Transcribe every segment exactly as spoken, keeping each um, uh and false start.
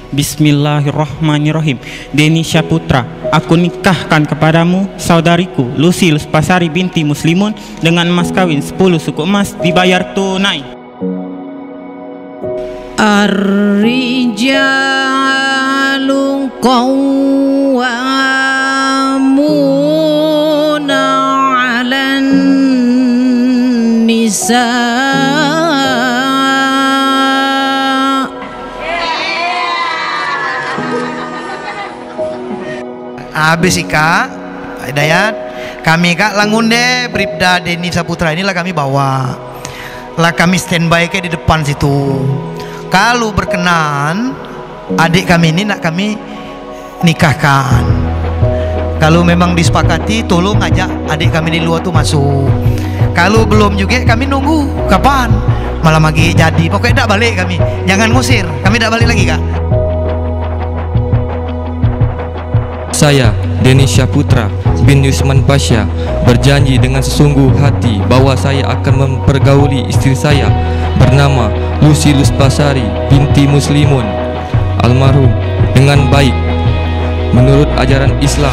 Bismillahirrahmanirrahim. Deni Syaputra, aku nikahkan kepadamu saudariku Lusy Luspasari binti Muslimun dengan mas kawin sepuluh suku emas dibayar tunai. Ar-rijalu qawwamuna 'alan nisa. Habis ika Hidayat kami kak langunde Bribda Deni Syaputra inilah kami bawa lah, kami standby ke di depan situ. Kalau berkenan adik kami ini nak kami nikahkan. Kalau memang disepakati tolong ajak adik kami di luar tuh masuk. Kalau belum juga kami nunggu kapan malam lagi jadi, pokoknya tidak balik kami, jangan ngusir, kami tidak balik lagi kak. Saya, Deni Syaputra bin Yusman Pasha, berjanji dengan sesungguh hati bahwa saya akan mempergauli istri saya bernama Lusy Luspasari binti Muslimun almarhum dengan baik menurut ajaran Islam.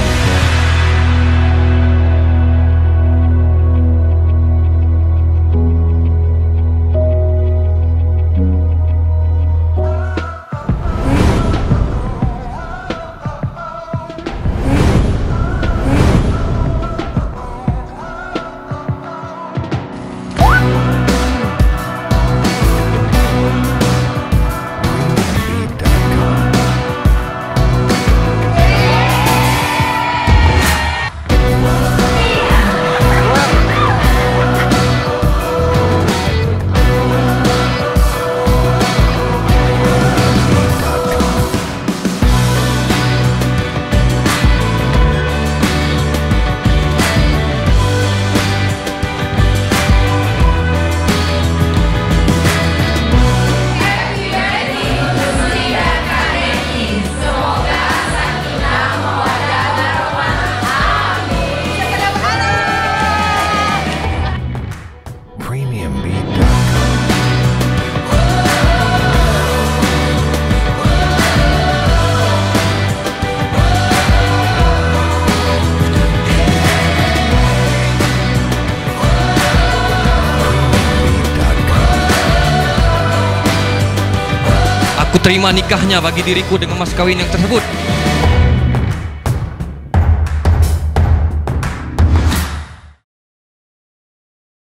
Aku terima nikahnya bagi diriku dengan mas kawin yang tersebut.